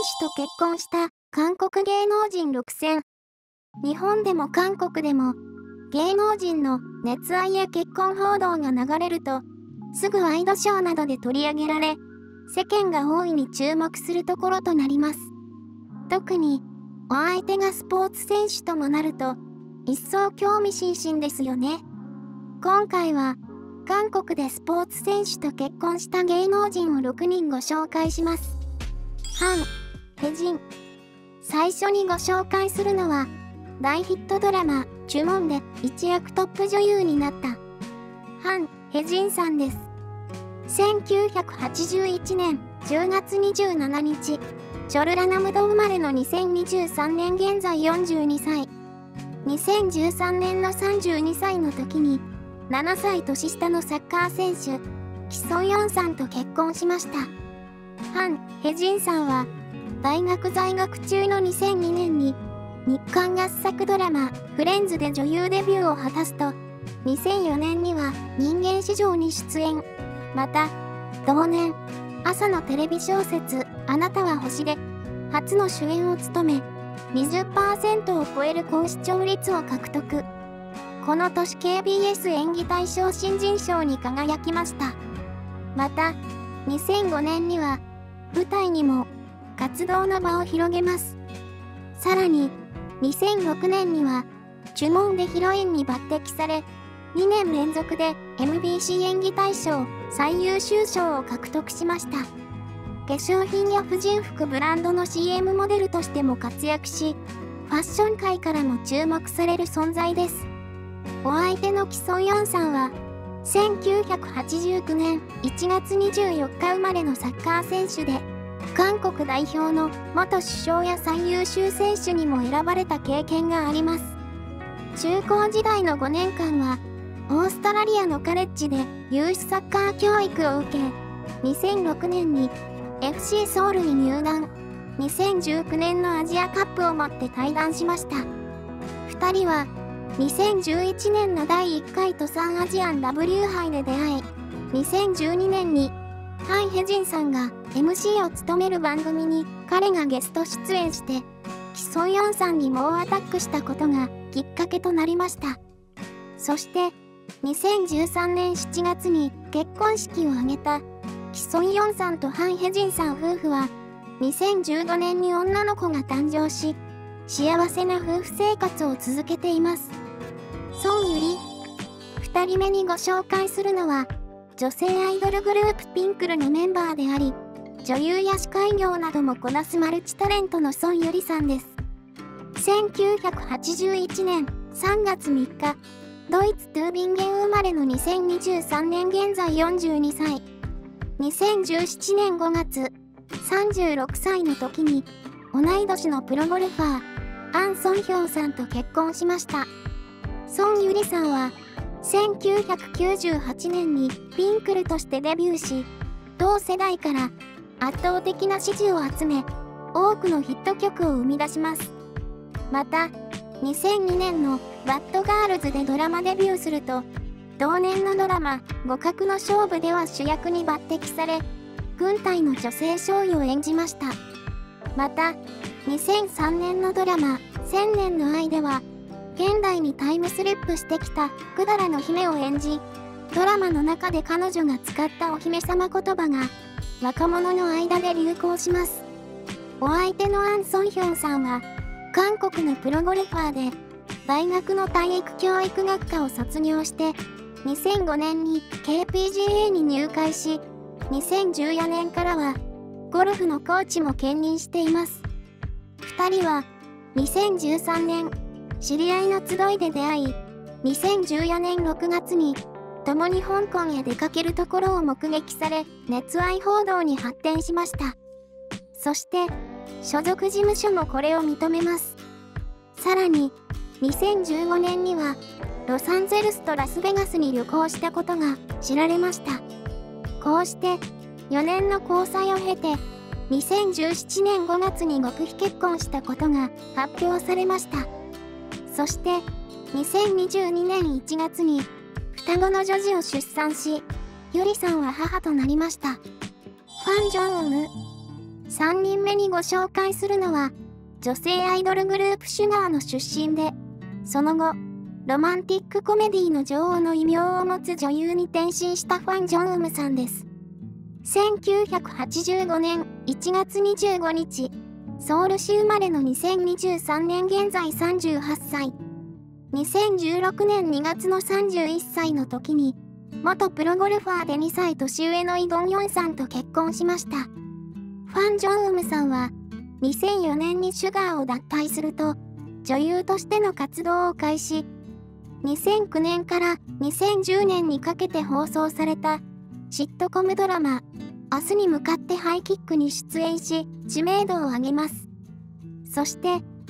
手と結婚した韓国芸能人6選。日本でも韓国でも芸能人の熱愛や結婚報道が流れると、すぐワイドショーなどで取り上げられ、世間が大いに注目するところとなります。特に、お相手がスポーツ選手ともなると、一層興味津々ですよね。今回は、韓国でスポーツ選手と結婚した芸能人を6人ご紹介します。ハン・ヘジン。最初にご紹介するのは、大ヒットドラマ、チュモンで一躍トップ女優になった、ハン・ヘジンさんです。1981年10月27日、チョルラナムド生まれの2023年現在42歳。2013年の32歳の時に、7歳年下のサッカー選手、キソンヨンさんと結婚しました。ハン・ヘジンさんは、大学在学中の2002年に、日韓合作ドラマ、フレンズで女優デビューを果たすと、2004年には人間市場に出演。また、同年、朝のテレビ小説、あなたは星で、初の主演を務め、20% を超える高視聴率を獲得。この年 KBS 演技大賞新人賞に輝きました。また、2005年には、舞台にも活動の場を広げます。さらに、2006年には、チュモンでヒロインに抜擢され、2年連続で MBC 演技大賞最優秀賞を獲得しました。化粧品や婦人服ブランドの CM モデルとしても活躍し、ファッション界からも注目される存在です。お相手のキソンヨンさんは、1989年1月24日生まれのサッカー選手で、韓国代表の元首相や最優秀選手にも選ばれた経験があります。中高時代の5年間は、オーストラリアのカレッジでユースサッカー教育を受け、2006年に FC ソウルに入団、2019年のアジアカップをもって退団しました。2人は、2011年の第1回トサンアジアン W 杯で出会い、2012年にハン・ヘジンさんが MC を務める番組に彼がゲスト出演して、キソンヨンさんに猛アタックしたことがきっかけとなりました。そして、2013年7月に結婚式を挙げたキソンヨンさんとハン・ヘジンさん夫婦は、2015年に女の子が誕生し、幸せな夫婦生活を続けています。ソン・ユリ。2人目にご紹介するのは、女性アイドルグループピンクルのメンバーであり、女優や司会業などもこなすマルチタレントのソン・ユリさんです。1981年3月3日、ドイツ・トゥービンゲン生まれの2023年現在42歳。2017年5月、36歳の時に、同い年のプロゴルファー、アン・ソンヒョンさんと結婚しました。ソン・ユリさんは、1998年にピンクルとしてデビューし、同世代から圧倒的な支持を集め、多くのヒット曲を生み出します。また、2002年のバッドガールズでドラマデビューすると、同年のドラマ、互角の勝負では主役に抜擢され、軍隊の女性少尉を演じました。また、2003年のドラマ、千年の愛では、現代にタイムスリップしてきた百済の姫を演じ、ドラマの中で彼女が使ったお姫様言葉が、若者の間で流行します。お相手のアン・ソンヒョンさんは、韓国のプロゴルファーで、大学の体育教育学科を卒業して、2005年に KPGA に入会し、2014年からは、ゴルフのコーチも兼任しています。2人は、2013年、知り合いの集いで出会い、2014年6月に、共に香港へ出かけるところを目撃され、熱愛報道に発展しました。そして、所属事務所もこれを認めます。さらに、2015年には、ロサンゼルスとラスベガスに旅行したことが知られました。こうして、4年の交際を経て、2017年5月に極秘結婚したことが発表されました。そして、2022年1月に、双子の女児を出産し、ユリさんは母となりました。ファン・ジョンウム。 3人目にご紹介するのは、女性アイドルグループシュガーの出身で、その後、ロマンティックコメディの女王の異名を持つ女優に転身したファン・ジョンウムさんです。1985年1月25日、ソウル市生まれの2023年現在38歳。2016年2月の31歳の時に、元プロゴルファーで2歳年上のイ・ドンヨンさんと結婚しました。ファン・ジョンウムさんは、2004年にシュガーを脱退すると、女優としての活動を開始。2009年から2010年にかけて放送された、シットコムドラマ、明日に向かってハイキックに出演し、知名度を上げます。そして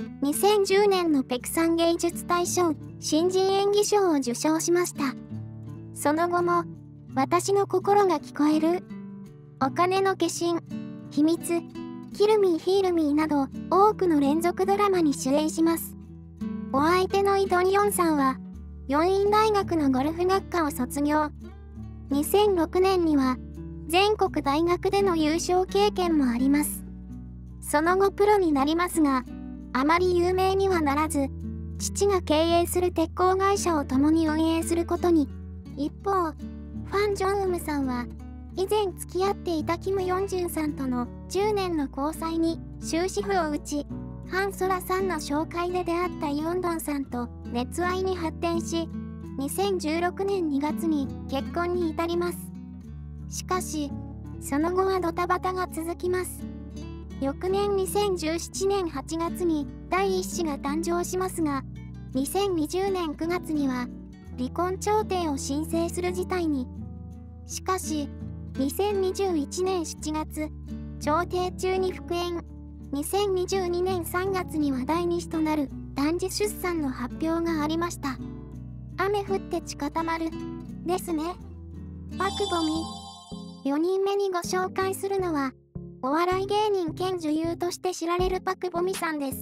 、2010年のペクサン芸術大賞新人演技賞を受賞しました。その後も、私の心が聞こえる、お金の化身、秘密、キルミーヒールミーなど多くの連続ドラマに主演します。お相手のイ・ドンヨンさんは、ヨンイン大学のゴルフ学科を卒業。2006年には、全国大学での優勝経験もあります。その後プロになりますが、あまり有名にはならず、父が経営する鉄鋼会社を共に運営することに。一方、ファン・ジョンウムさんは、以前付き合っていたキム・ヨンジュンさんとの10年の交際に終止符を打ち、ハン・ソラさんの紹介で出会ったヨンドンさんと熱愛に発展し、2016年2月に結婚に至ります。しかし、その後はドタバタが続きます。翌年2017年8月に第一子が誕生しますが、2020年9月には離婚調停を申請する事態に。しかし、2021年7月、調停中に復縁。2022年3月には第2子となる男児出産の発表がありました。雨降って地固まる。ですね。パクボミ。4人目にご紹介するのは、お笑い芸人兼女優として知られるパクボミさんです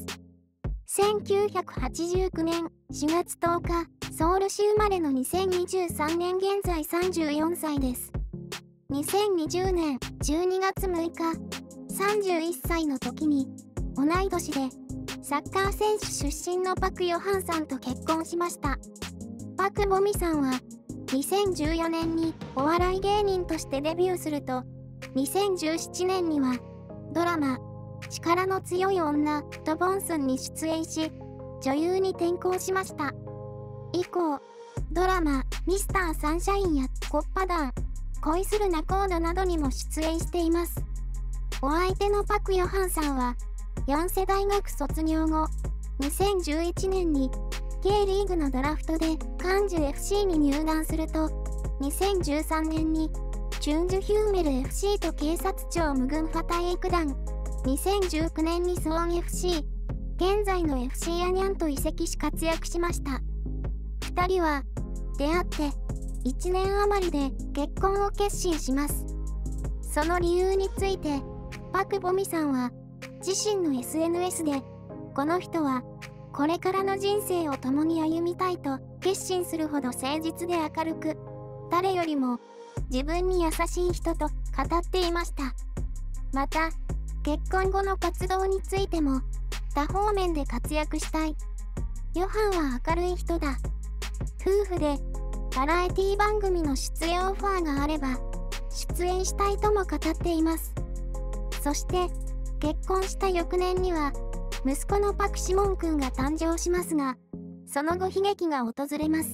。1989年4月10日、ソウル市生まれの2023年現在34歳です。2020年12月6日、31歳の時に、同い年で、サッカー選手出身のパク・ヨハンさんと結婚しました。パク・ボミさんは、2014年にお笑い芸人としてデビューすると、2017年にはドラマ「力の強い女」とボンスンに出演し、女優に転向しました。以降、ドラマ「ミスターサンシャイン」や「コッパ団」「恋する仲人」などにも出演しています。お相手のパク・ヨハンさんは、4世大学卒業後、2011年に K リーグのドラフトでカンジュ FC に入団すると、2013年にチュンジュヒューメル FC と警察庁無軍派体育団、2019年にソウン FC、現在の FC アニャンと移籍し活躍しました。2人は出会って1年余りで結婚を決心します。その理由について、パク・ボミさんは自身の SNS で、この人はこれからの人生を共に歩みたいと決心するほど誠実で明るく、誰よりも自分に優しい人と語っていました。また、結婚後の活動についても、多方面で活躍したい。ヨハンは明るい人だ。夫婦でバラエティ番組の出演オファーがあれば、出演したいとも語っています。そして、結婚した翌年には、息子のパク・シモン君が誕生しますが、その後悲劇が訪れます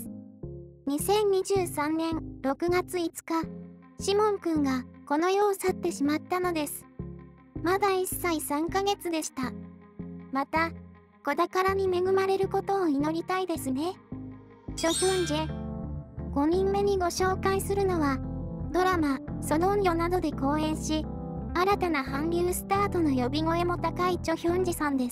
。2023年6月5日、シモン君がこの世を去ってしまったのです。まだ1歳3ヶ月でした。また、子宝に恵まれることを祈りたいですね。チョ・ヒョンジェ。5人目にご紹介するのは、ドラマ、ソドンヨなどで講演し、新たな韓流スタートの呼び声も高いチョ・ヒョンジさんです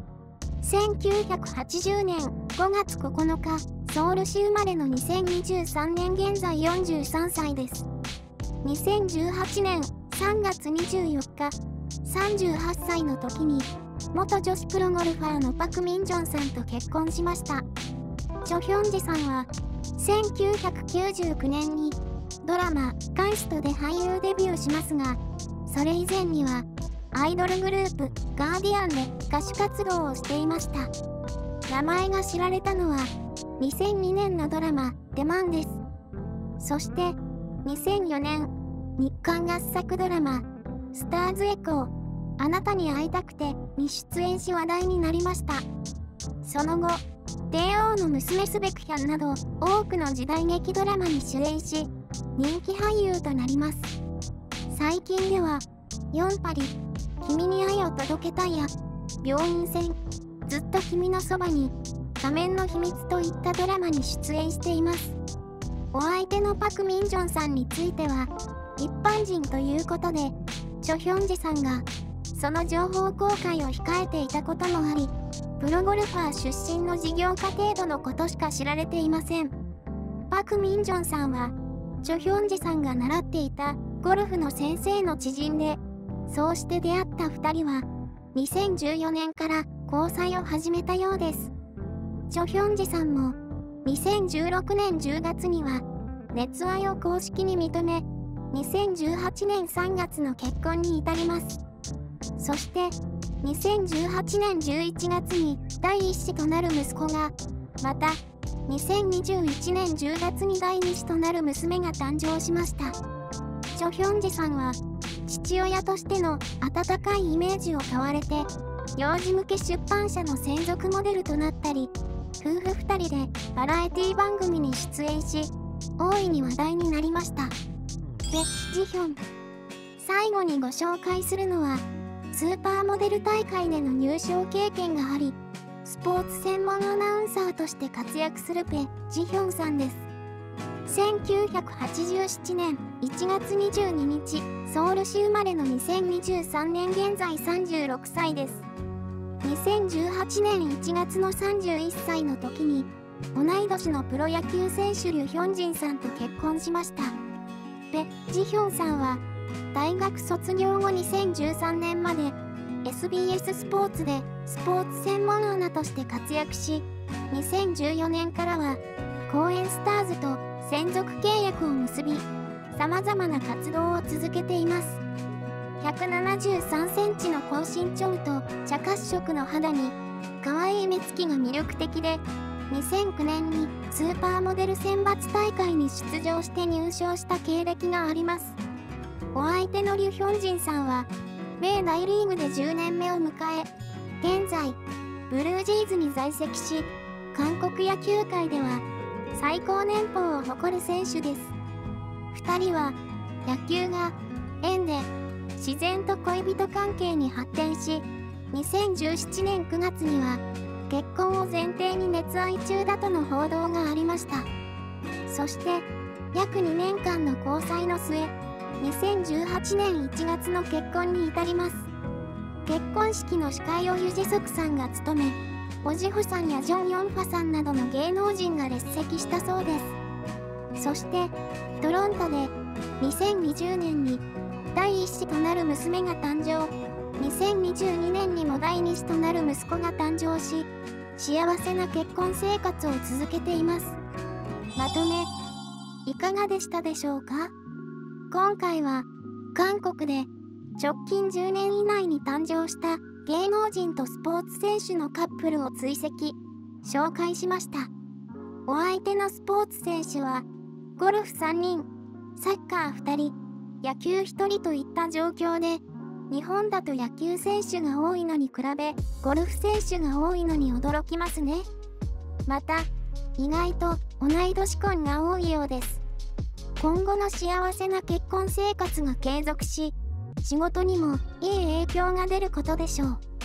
。1980年5月9日、ソウル市生まれの2023年現在43歳です。2018年3月24日、38歳の時に、元女子プロゴルファーのパク・ミンジョンさんと結婚しました。チョ・ヒョンジさんは、1999年にドラマ「カイスト」で俳優デビューしますが、それ以前にはアイドルグループガーディアンで歌手活動をしていました。名前が知られたのは2002年のドラマ「デマン」です。そして2004年日韓合作ドラマ「スターズエコーあなたに会いたくて」に出演し話題になりました。その後帝王の娘スベクヒャンなど多くの時代劇ドラマに主演し人気俳優となります。最近ではヨンパリ、君に愛を届けたいや病院船、ずっと君のそばに、仮面の秘密といったドラマに出演しています。お相手のパク・ミンジョンさんについては一般人ということでチョ・ヒョンジェさんがその情報公開を控えていたこともあり、プロゴルファー出身の事業家程度のことしか知られていません。パク・ミンジョンさんはチョ・ヒョンジェさんが習っていたゴルフの先生の知人で、そうして出会った2人は2014年から交際を始めたようです。チョ・ヒョンジェさんも2016年10月には熱愛を公式に認め、2018年3月の結婚に至ります。そして2018年11月に第一子となる息子が、また2021年10月に第二子となる娘が誕生しました。チョ・ヒョンジェさんは父親としての温かいイメージを買われて、幼児向け出版社の専属モデルとなったり、夫婦2人でバラエティ番組に出演し、大いに話題になりました。ペ・ジヒョン。最後にご紹介するのは、スーパーモデル大会での入賞経験があり、スポーツ専門アナウンサーとして活躍するペ・ジヒョンさんです。1987年1月22日、ソウル市生まれの2023年現在36歳です。2018年1月の31歳の時に、同い年のプロ野球選手リュ・ヒョンジンさんと結婚しました。ペ・ジヒョンさんは、大学卒業後2013年まで SBS スポーツでスポーツ専門アナとして活躍し、2014年からは公園スターズと専属契約を結び、様々な活動を続けています。173センチの高身長と茶褐色の肌に可愛い目つきが魅力的で、2009年にスーパーモデル選抜大会に出場して入賞した経歴があります。お相手のリュ・ヒョンジンさんは米大リーグで10年目を迎え、現在ブルージェイズに在籍し、韓国野球界では最高年俸を誇る選手です。2人は野球が縁で自然と恋人関係に発展し、2017年9月には結婚を前提に熱愛中だとの報道がありました。そして約2年間の交際の末、2018年1月の結婚に至ります。結婚式の司会をユ・ジェソクさんが務め、オジホさんやジョン・ヨンファさんなどの芸能人が列席したそうです。そしてトロントで2020年に第一子となる娘が誕生、2022年にも第二子となる息子が誕生し、幸せな結婚生活を続けています。まとめ、いかがでしたでしょうか？今回は韓国で直近10年以内に誕生した芸能人とスポーツ選手のカップルを追跡、紹介しました。お相手のスポーツ選手は、ゴルフ3人、サッカー2人、野球1人といった状況で、日本だと野球選手が多いのに比べ、ゴルフ選手が多いのに驚きますね。また、意外と同い年婚が多いようです。今後の幸せな結婚生活が継続し、仕事にもいい影響が出ることでしょう。